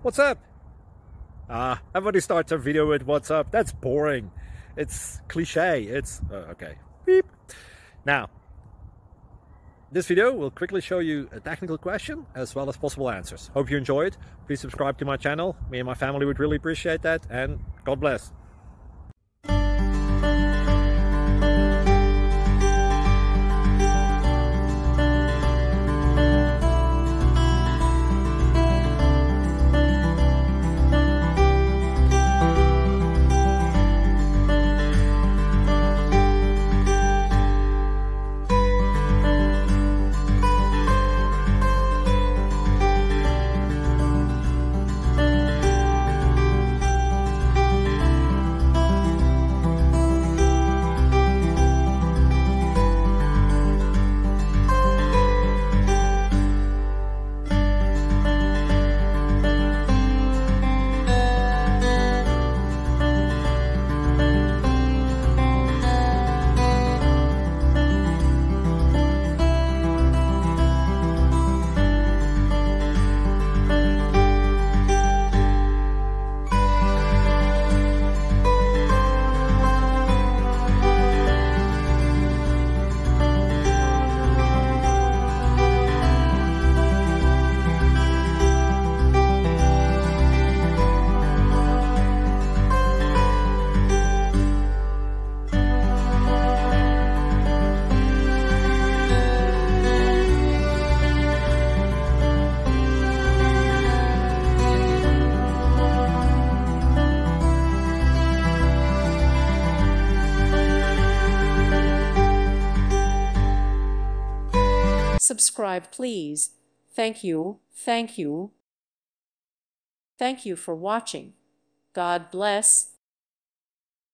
What's up? Everybody starts a video with what's up. That's boring. It's cliche. It's okay. Beep. Now, this video will quickly show you a technical question as well as possible answers. Hope you enjoy it. Please subscribe to my channel. Me and my family would really appreciate that, and God bless. Subscribe, please. Thank you. Thank you. Thank you for watching. God bless.